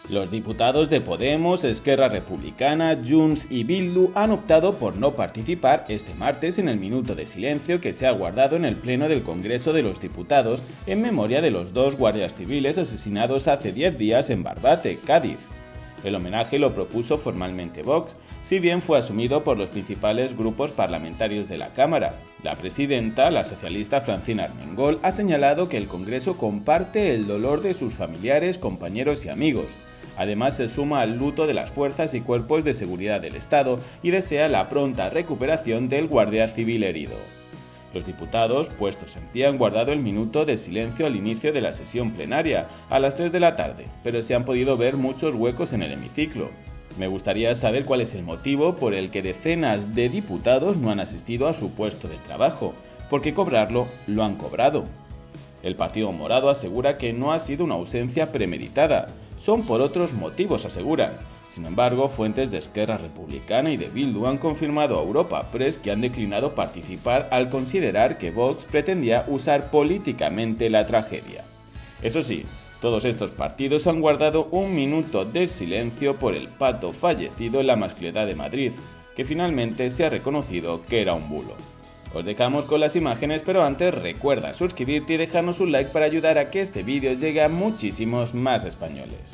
Los diputados de Podemos, Esquerra Republicana, Junts y Bildu han optado por no participar este martes en el minuto de silencio que se ha guardado en el Pleno del Congreso de los Diputados en memoria de los 2 guardias civiles asesinados hace 10 días en Barbate, Cádiz. El homenaje lo propuso formalmente Vox, si bien fue asumido por los principales grupos parlamentarios de la Cámara. La presidenta, la socialista Francina Armengol, ha señalado que el Congreso comparte el dolor de sus familiares, compañeros y amigos. Además, se suma al luto de las fuerzas y cuerpos de seguridad del Estado y desea la pronta recuperación del guardia civil herido. Los diputados, puestos en pie, han guardado el minuto de silencio al inicio de la sesión plenaria, a las 3 de la tarde, pero se han podido ver muchos huecos en el hemiciclo. Me gustaría saber cuál es el motivo por el que decenas de diputados no han asistido a su puesto de trabajo, porque cobrarlo lo han cobrado. El Partido Morado asegura que no ha sido una ausencia premeditada, son por otros motivos, aseguran. Sin embargo, fuentes de Esquerra Republicana y de Bildu han confirmado a Europa Press que han declinado participar al considerar que Vox pretendía usar políticamente la tragedia. Eso sí, todos estos partidos han guardado un minuto de silencio por el pato fallecido en la Mascletá de Madrid, que finalmente se ha reconocido que era un bulo. Os dejamos con las imágenes, pero antes recuerda suscribirte y dejarnos un like para ayudar a que este vídeo llegue a muchísimos más españoles.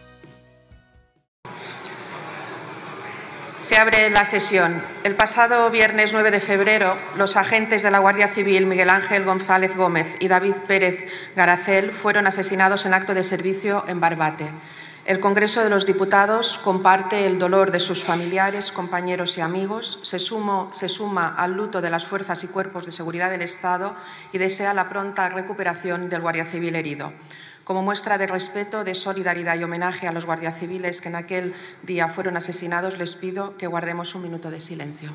Se abre la sesión. El pasado viernes 9 de febrero, los agentes de la Guardia Civil Miguel Ángel González Gómez y David Pérez Garacel fueron asesinados en acto de servicio en Barbate. El Congreso de los Diputados comparte el dolor de sus familiares, compañeros y amigos, se suma al luto de las fuerzas y cuerpos de seguridad del Estado y desea la pronta recuperación del guardia civil herido. Como muestra de respeto, de solidaridad y homenaje a los guardias civiles que en aquel día fueron asesinados, les pido que guardemos un minuto de silencio.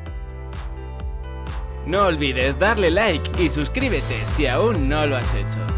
No olvides darle like y suscríbete si aún no lo has hecho.